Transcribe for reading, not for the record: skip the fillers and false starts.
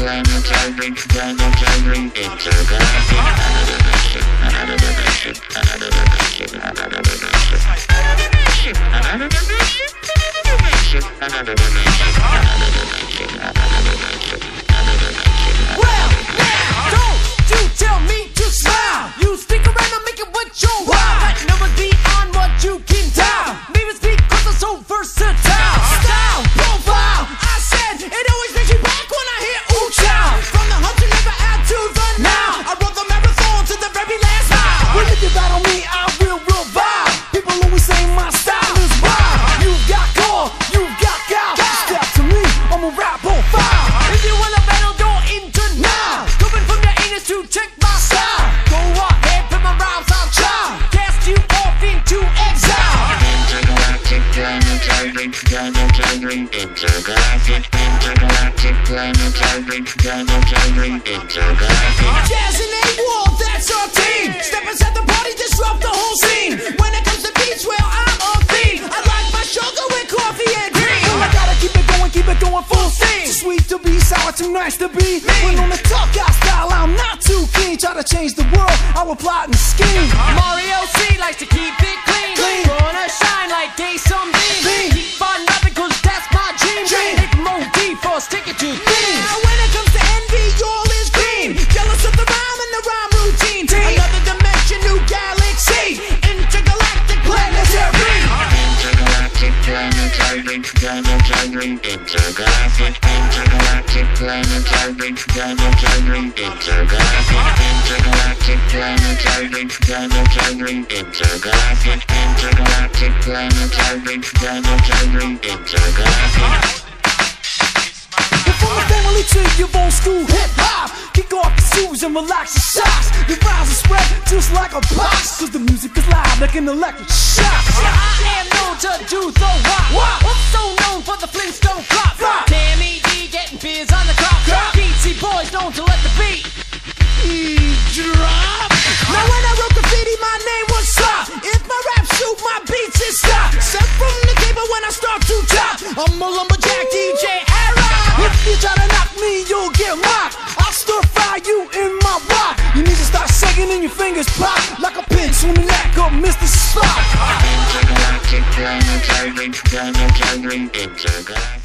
planetary, intergalactic, another dimension, another dimension, another dimension, another dimension, another dimension, another dimension, another dimension, another dimension, another dimension, another dimension. Well, now, don't you tell me to smile. You stick around and make it what you want. But never beyond what you can tell. Maybe it's because I'm so versatile. Style, profile, I said it always makes me back when I hear ooh child. From the hunter never out to the now. I run the marathon to the very last mile. When you get out on me, I will revive. People always say my style is wild. You've got core, you've got gal. Step to me, I'm a rap on fire. If you wanna battle, go into now. Coming from your anus to check my style. Go ahead, put my rhymes on trial. Cast you off into exile. Intergalactic, planetary, intergalactic, intergalactic, planetary, intergalactic. Jazz and A-Wall, that's our team. Step inside the party, disrupt the whole scene. When it comes to beats, well, I'm on theme. I like my sugar with coffee and cream. I gotta keep it going full steam. Too sweet to be sour, too nice to be me. When on the tough guy style, I'm not too keen. Try to change the world, I will plot and scheme. Mario C likes to keep it clean. Gonna shine like day sunbeam. Keep on nothing, cause that's my dream. Hit mode D for stick it to theme. Now when it comes to envy, all is green. Jealous of the rhyme and the rhyme routine. Another dimension, new galaxy. Intergalactic, planetary. Intergalactic, planetary, intergalactic, intergalactic, planetary, intergalactic, intergalactic, planetary, intergalactic, intergalactic, planetary, intergalactic. From the family to your old school hip-hop. Kick off your shoes and relax your socks. Your rhymes will spread just like a box. Cause the music is live like an electric shock. I am known to do the rock. Also known for the Flintstone flop. Tammy D getting beers on the crop. Beatsy boys known to let the beat drop. Now when I wrote graffiti, my name was Slop. If my rap shoot, my beats is stop. Step from the table when I start to drop. I'm a lumberjack DJ era. If you try to knock me, you'll get mocked. I'll stir fry you in my rock. You need to start shaking and your fingers pop like a pinch on the neck of Mr. Spock. Intergalactic, planetary, intergalactic.